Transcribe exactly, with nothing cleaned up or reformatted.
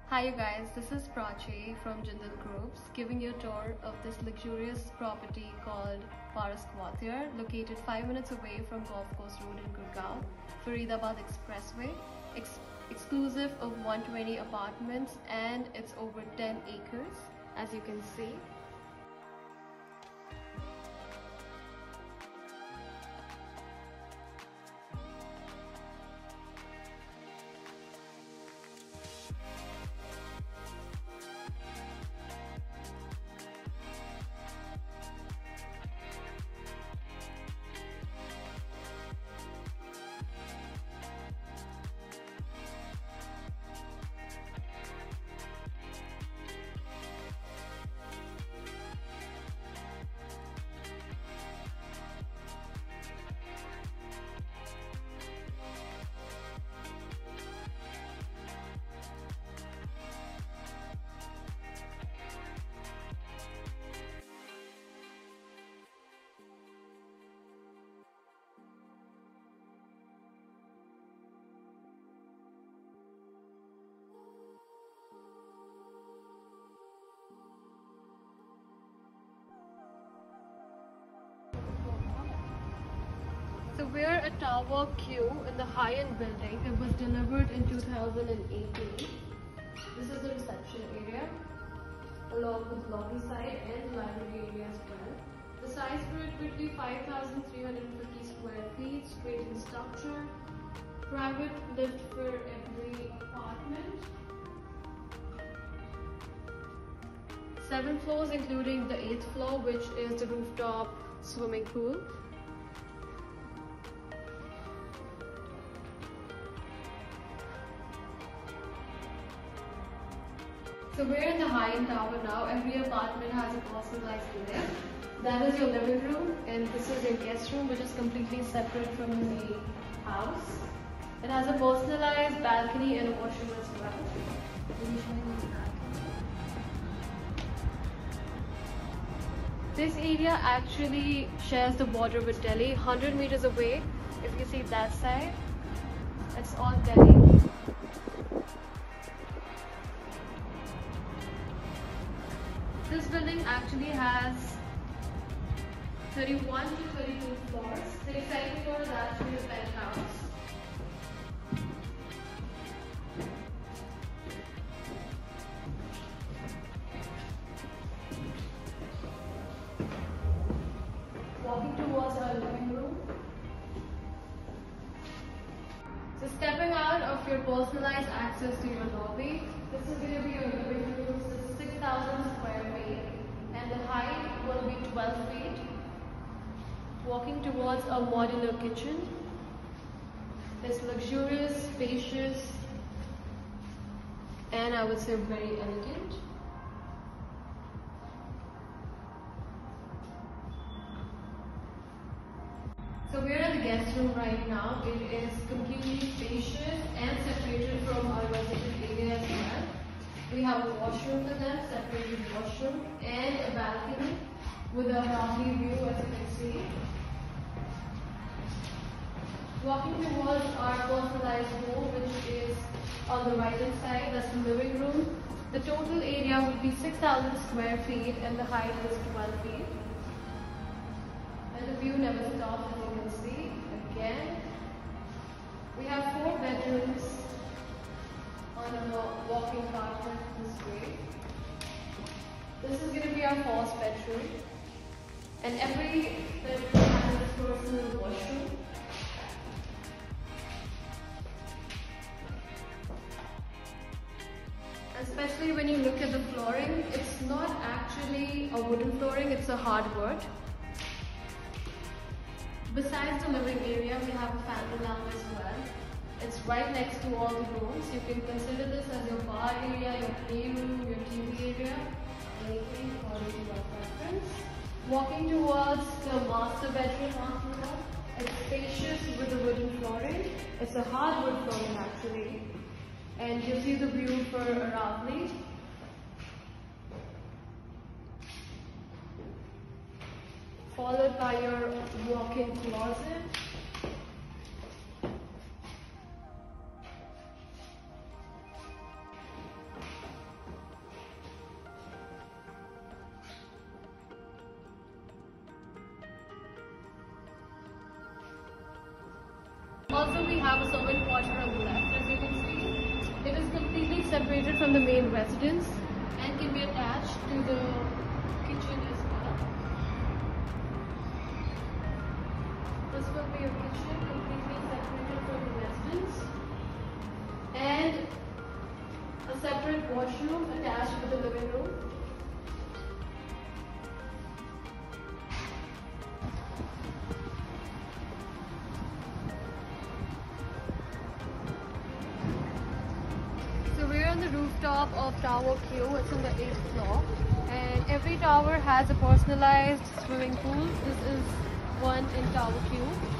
Hi you guys, this is Quartier from Jindal Groups giving you a tour of this luxurious property called Paras Quartier, located five minutes away from Golf Course Road in Gurgaon, Faridabad Expressway, ex exclusive of one hundred twenty apartments, and it's over ten acres as you can see. So we're at Tower Q in the high-end building. It was delivered in two thousand eighteen. This is the reception area, along with lobby side and library area as well. The size for it would be five thousand three hundred fifty square feet, straight in structure, private lift for every apartment. Seven floors including the eighth floor, which is the rooftop swimming pool. So we're in the high-end tower now. Every apartment has a personalized lift. That is your living room, and this is your guest room, which is completely separate from the house. It has a personalized balcony and a washroom as well. Let me show you the balcony. This area actually shares the border with Delhi. one hundred meters away, if you see that side, it's all Delhi. This building actually has thirty-one to thirty-two floors. The second floor is actually a penthouse. Walking towards our living room. So stepping out of your personalized access to your lobby, this is going to be your living room. This is six thousand square feet and the height will be twelve feet. Walking towards a modular kitchen. It's luxurious, spacious, and I would say very elegant. So we're in the guest room right now. It is completely spacious and separated from our resident area as well. We have a washroom for them, separated washroom, and a balcony with a lovely view as you can see. Walking towards our personalized room, which is on the right hand side, that's the living room. The total area would be six thousand square feet and the height is twelve feet. And the view never stops, as you can see. Again, we have four bedrooms on a walking path this way. This is going to be our fourth bedroom, and every bedroom has its personal washroom. Especially when you look at the flooring, it's not actually a wooden flooring, it's a hardwood. Besides the living area, we have a family lounge as well. It's right next to all the rooms. You can consider this as your bar area, your playroom, your T V area, anything according to your preference. Walking towards the master bedroom after that, it's spacious with the wooden flooring. It's a hardwood flooring actually. And you see the view for Aravali. Followed by your walk-in closet. separated from the main residence and can be attached to the kitchen as well. This will be your kitchen, completely separated from the residence, and a separate washroom attached with the living room. So we're on the rooftop of Tower Q. It's on the eighth floor, and every tower has a personalized swimming pool. This is one in Tower Q.